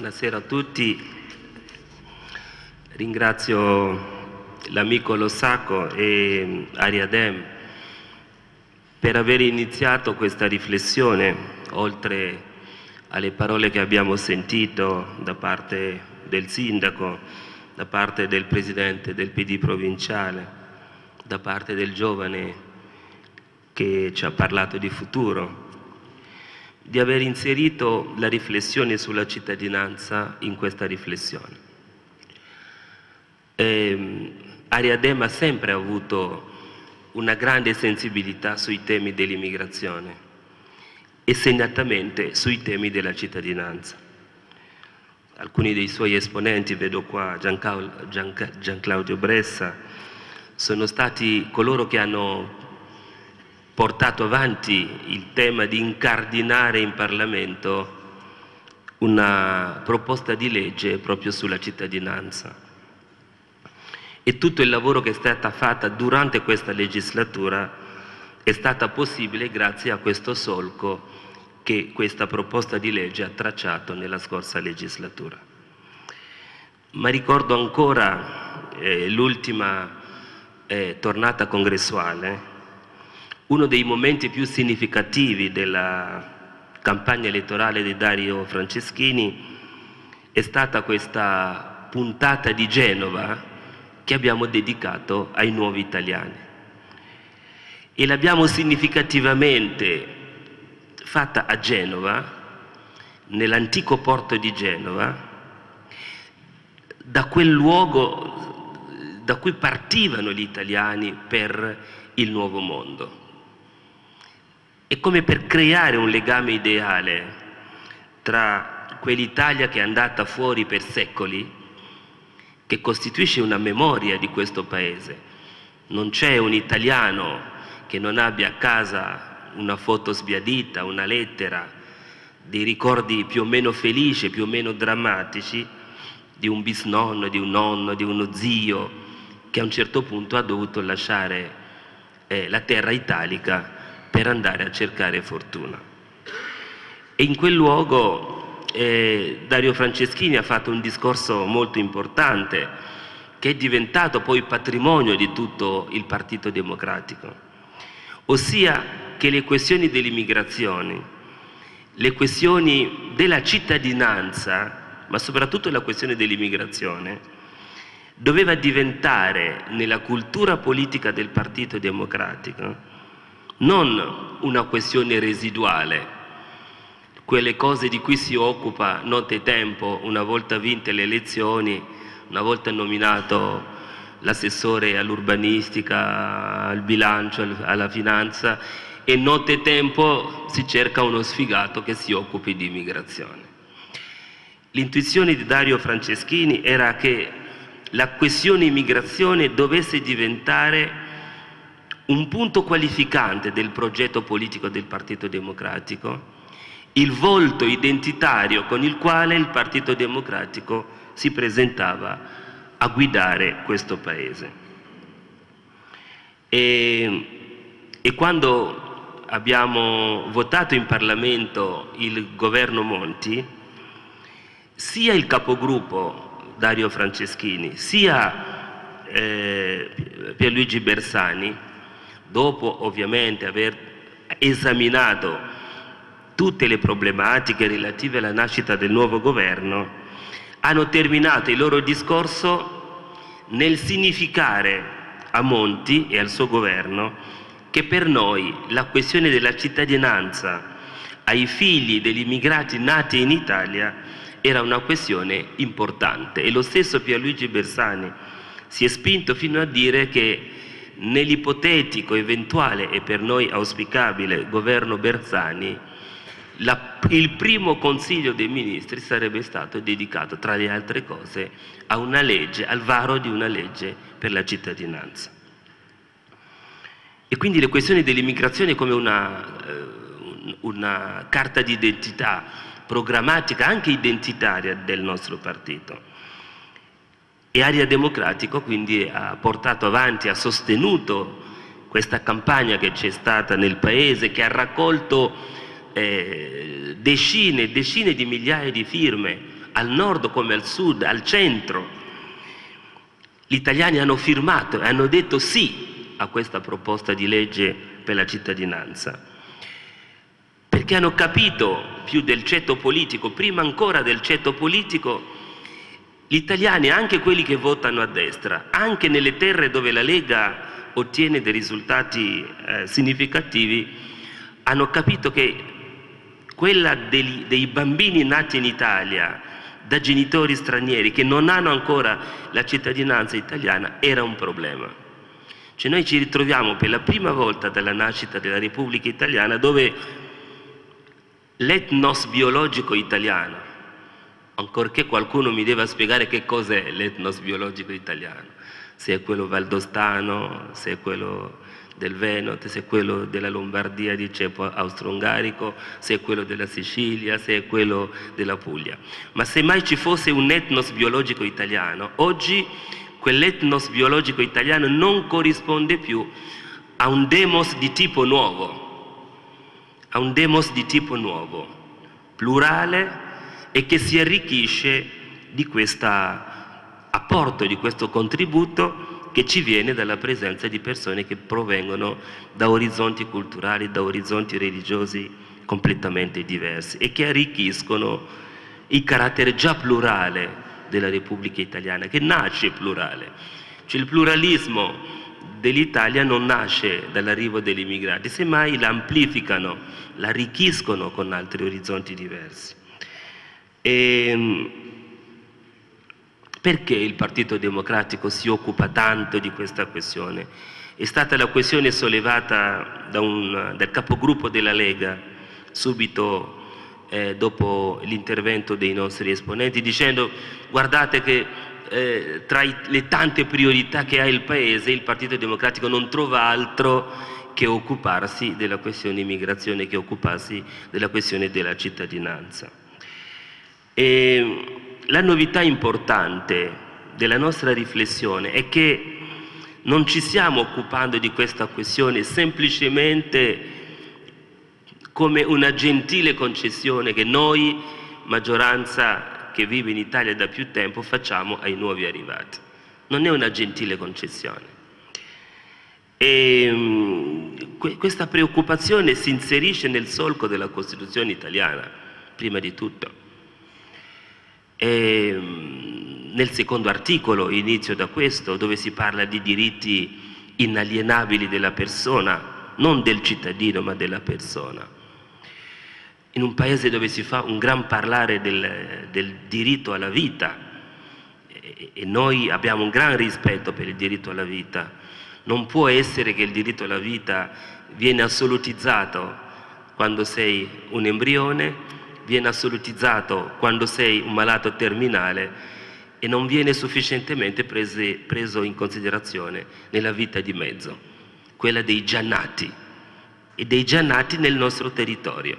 Buonasera a tutti. Ringrazio l'amico Losacco e Ariadem per aver iniziato questa riflessione, oltre alle parole che abbiamo sentito da parte del sindaco, da parte del presidente del PD provinciale, da parte del giovane che ci ha parlato di futuro, di aver inserito la riflessione sulla cittadinanza in questa riflessione. Ariadem ha sempre avuto una grande sensibilità sui temi dell'immigrazione e segnatamente sui temi della cittadinanza. Alcuni dei suoi esponenti, vedo qua Gianclaudio Bressa, sono stati coloro che hanno portato avanti il tema di incardinare in Parlamento una proposta di legge proprio sulla cittadinanza. E tutto il lavoro che è stato fatto durante questa legislatura è stato possibile grazie a questo solco che questa proposta di legge ha tracciato nella scorsa legislatura. Ma ricordo ancora l'ultima tornata congressuale. Uno dei momenti più significativi della campagna elettorale di Dario Franceschini è stata questa puntata di Genova che abbiamo dedicato ai nuovi italiani. E l'abbiamo significativamente fatta a Genova, nell'antico porto di Genova, da quel luogo da cui partivano gli italiani per il nuovo mondo. È come per creare un legame ideale tra quell'Italia che è andata fuori per secoli, che costituisce una memoria di questo paese. Non c'è un italiano che non abbia a casa una foto sbiadita, una lettera, dei ricordi più o meno felici, più o meno drammatici, di un bisnonno, di un nonno, di uno zio, che a un certo punto ha dovuto lasciare la terra italica per andare a cercare fortuna. E in quel luogo Dario Franceschini ha fatto un discorso molto importante che è diventato poi patrimonio di tutto il Partito Democratico, ossia che le questioni dell'immigrazione, le questioni della cittadinanza, ma soprattutto la questione dell'immigrazione, doveva diventare nella cultura politica del Partito Democratico non una questione residuale, quelle cose di cui si occupa nottetempo una volta vinte le elezioni, una volta nominato l'assessore all'urbanistica, al bilancio, alla finanza, e nottetempo si cerca uno sfigato che si occupi di immigrazione. L'intuizione di Dario Franceschini era che la questione immigrazione dovesse diventare un punto qualificante del progetto politico del Partito Democratico, il volto identitario con il quale il Partito Democratico si presentava a guidare questo Paese. E quando abbiamo votato in Parlamento il governo Monti, sia il capogruppo Dario Franceschini, sia Pierluigi Bersani, dopo ovviamente aver esaminato tutte le problematiche relative alla nascita del nuovo governo, hanno terminato il loro discorso nel significare a Monti e al suo governo che per noi la questione della cittadinanza ai figli degli immigrati nati in Italia era una questione importante. E lo stesso Pierluigi Bersani si è spinto fino a dire che nell'ipotetico, eventuale e per noi auspicabile governo Bersani, il primo Consiglio dei Ministri sarebbe stato dedicato, tra le altre cose, a una legge, al varo di una legge per la cittadinanza. E quindi le questioni dell'immigrazione come una carta d'identità programmatica, anche identitaria del nostro partito. E Area Democratico quindi ha portato avanti, ha sostenuto questa campagna che c'è stata nel Paese, che ha raccolto decine e decine di migliaia di firme al nord come al sud, al centro. Gli italiani hanno firmato e hanno detto sì a questa proposta di legge per la cittadinanza, perché hanno capito più del ceto politico, prima ancora del ceto politico, gli italiani, anche quelli che votano a destra, anche nelle terre dove la Lega ottiene dei risultati significativi, hanno capito che quella dei bambini nati in Italia da genitori stranieri che non hanno ancora la cittadinanza italiana era un problema. Cioè noi ci ritroviamo per la prima volta dalla nascita della Repubblica Italiana dove l'etnos biologico italiano, ancorché qualcuno mi deva spiegare che cos'è l'etnos biologico italiano, se è quello valdostano, se è quello del Veneto, se è quello della Lombardia di ceppo austro-ungarico, se è quello della Sicilia, se è quello della Puglia. Ma se mai ci fosse un etnos biologico italiano, oggi quell'etnos biologico italiano non corrisponde più a un demos di tipo nuovo, a un demos di tipo nuovo, plurale e che si arricchisce di questo apporto, di questo contributo che ci viene dalla presenza di persone che provengono da orizzonti culturali, da orizzonti religiosi completamente diversi e che arricchiscono il carattere già plurale della Repubblica Italiana, che nasce plurale. Cioè il pluralismo dell'Italia non nasce dall'arrivo degli immigrati, semmai la amplificano, la arricchiscono con altri orizzonti diversi. Perché il Partito Democratico si occupa tanto di questa questione? È stata la questione sollevata dal capogruppo della Lega subito dopo l'intervento dei nostri esponenti, dicendo: guardate che tra le tante priorità che ha il Paese, il Partito Democratico non trova altro che occuparsi della questione immigrazione, che occuparsi della questione della cittadinanza. La novità importante della nostra riflessione è che non ci stiamo occupando di questa questione semplicemente come una gentile concessione che noi, maggioranza che vive in Italia da più tempo, facciamo ai nuovi arrivati. Non è una gentile concessione. Questa preoccupazione si inserisce nel solco della Costituzione italiana, prima di tutto. Nel secondo articolo, inizio da questo, dove si parla di diritti inalienabili della persona, non del cittadino ma della persona. In un paese dove si fa un gran parlare del diritto alla vita, e noi abbiamo un gran rispetto per il diritto alla vita, non può essere che il diritto alla vita viene assolutizzato quando sei un embrione, viene assolutizzato quando sei un malato terminale e non viene sufficientemente preso in considerazione nella vita di mezzo, quella dei già nati, e dei già nati nel nostro territorio,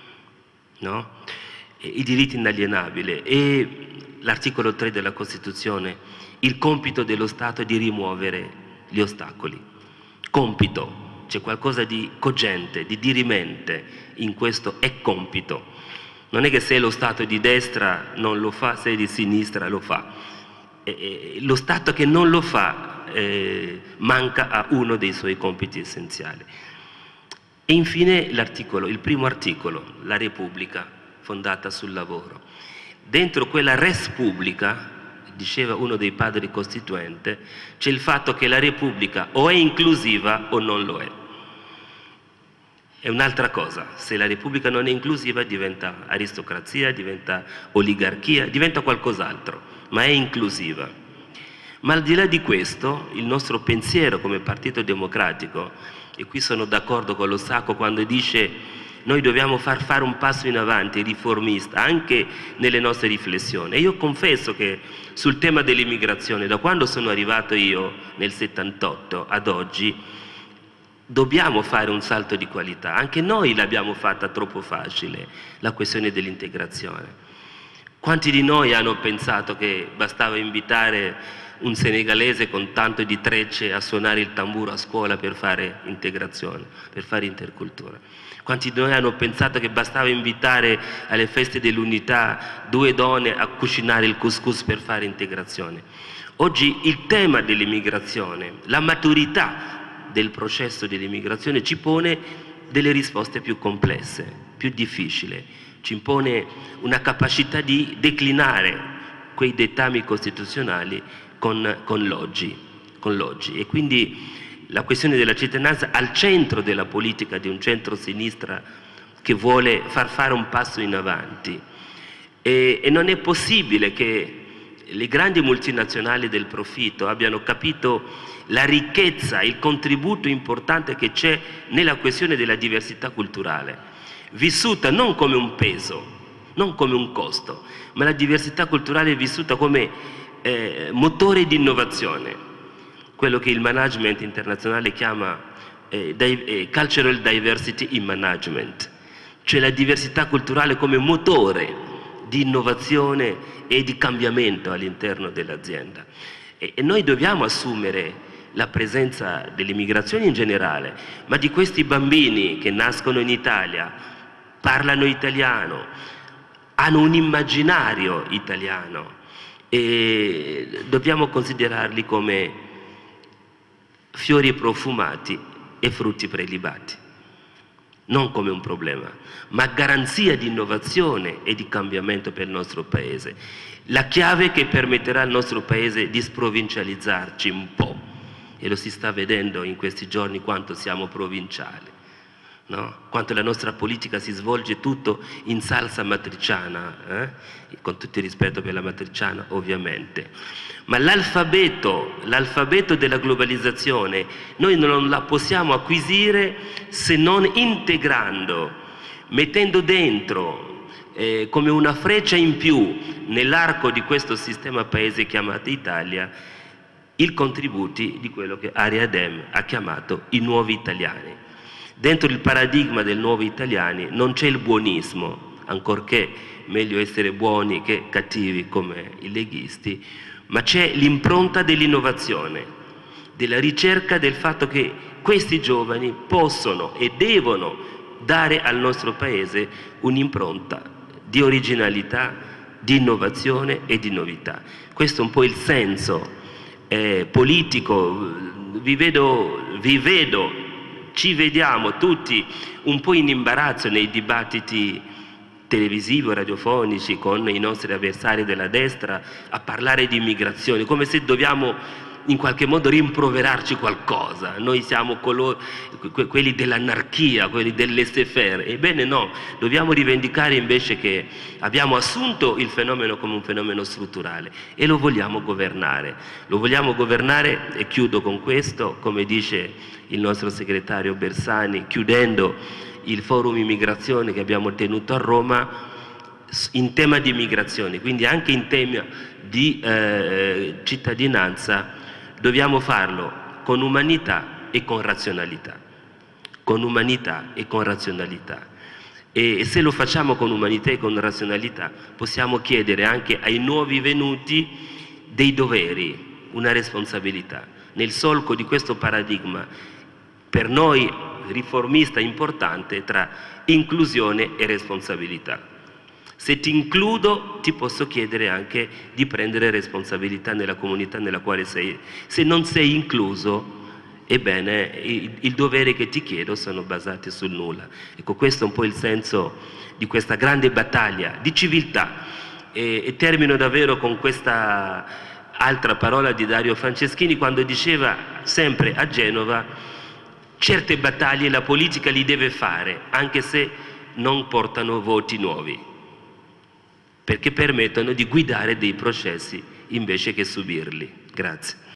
no? I diritti inalienabili. E l'articolo 3 della Costituzione, il compito dello Stato è di rimuovere gli ostacoli. Compito, c'è qualcosa di cogente, di dirimente in questo è compito. Non è che se lo Stato è di destra non lo fa, se è di sinistra lo fa. Lo Stato che non lo fa manca a uno dei suoi compiti essenziali. E infine il primo articolo, la Repubblica fondata sul lavoro. Dentro quella res publica, diceva uno dei padri costituenti, c'è il fatto che la Repubblica o è inclusiva o non lo è. È un'altra cosa, se la Repubblica non è inclusiva diventa aristocrazia, diventa oligarchia, diventa qualcos'altro, ma è inclusiva. Ma al di là di questo, il nostro pensiero come Partito Democratico, e qui sono d'accordo con lo Sacco quando dice noi dobbiamo fare un passo in avanti riformista anche nelle nostre riflessioni. E io confesso che sul tema dell'immigrazione, da quando sono arrivato io nel 78 ad oggi, dobbiamo fare un salto di qualità. Anche noi l'abbiamo fatta troppo facile, la questione dell'integrazione. Quanti di noi hanno pensato che bastava invitare un senegalese con tanto di trecce a suonare il tamburo a scuola per fare integrazione, per fare intercultura? Quanti di noi hanno pensato che bastava invitare alle feste dell'unità 2 donne a cucinare il couscous per fare integrazione? Oggi il tema dell'immigrazione, la maturità del processo dell'immigrazione ci pone delle risposte più complesse, più difficili, ci impone una capacità di declinare quei dettami costituzionali con l'oggi. E quindi la questione della cittadinanza al centro della politica di un centro-sinistra che vuole far fare un passo in avanti. E non è possibile che le grandi multinazionali del profitto abbiano capito la ricchezza, il contributo importante che c'è nella questione della diversità culturale, vissuta non come un peso, non come un costo, ma la diversità culturale è vissuta come motore di innovazione, quello che il management internazionale chiama cultural diversity in management, cioè la diversità culturale come motore di innovazione e di cambiamento all'interno dell'azienda. E noi dobbiamo assumere la presenza delle migrazioni in generale, ma di questi bambini che nascono in Italia, parlano italiano, hanno un immaginario italiano, e dobbiamo considerarli come fiori profumati e frutti prelibati, non come un problema, ma garanzia di innovazione e di cambiamento per il nostro Paese. La chiave che permetterà al nostro Paese di sprovincializzarci un po', e lo si sta vedendo in questi giorni quanto siamo provinciali, no? Quanto la nostra politica si svolge tutto in salsa matriciana, con tutto il rispetto per la matriciana ovviamente, ma l'alfabeto della globalizzazione noi non la possiamo acquisire se non integrando, mettendo dentro come una freccia in più nell'arco di questo sistema paese chiamato Italia i contributi di quello che Ariadem ha chiamato i nuovi italiani. Dentro il paradigma del nuovo italiani non c'è il buonismo, ancorché meglio essere buoni che cattivi come i leghisti, ma c'è l'impronta dell'innovazione, della ricerca del fatto che questi giovani possono e devono dare al nostro Paese un'impronta di originalità, di innovazione e di novità. Questo è un po' il senso politico. Vi vedo, ci vediamo tutti un po' in imbarazzo nei dibattiti televisivi o radiofonici con i nostri avversari della destra a parlare di immigrazione, come se dobbiamo in qualche modo rimproverarci qualcosa. Noi siamo quelli dell'anarchia, quelli del laissez-faire. Ebbene no, dobbiamo rivendicare invece che abbiamo assunto il fenomeno come un fenomeno strutturale e lo vogliamo governare. Lo vogliamo governare, e chiudo con questo, come dice il nostro segretario Bersani, chiudendo il forum immigrazione che abbiamo tenuto a Roma, in tema di immigrazione, quindi anche in tema di cittadinanza, dobbiamo farlo con umanità e con razionalità. Con umanità e con razionalità. E se lo facciamo con umanità e con razionalità, possiamo chiedere anche ai nuovi venuti dei doveri, una responsabilità. Nel solco di questo paradigma, per noi riformista importante, tra inclusione e responsabilità. Se ti includo, ti posso chiedere anche di prendere responsabilità nella comunità nella quale sei. Se non sei incluso, ebbene, il dovere che ti chiedo sono basati sul nulla. Ecco, questo è un po' il senso di questa grande battaglia di civiltà. E termino davvero con questa altra parola di Dario Franceschini, quando diceva sempre a Genova: certe battaglie la politica li deve fare, anche se non portano voti nuovi, perché permettono di guidare dei processi invece che subirli. Grazie.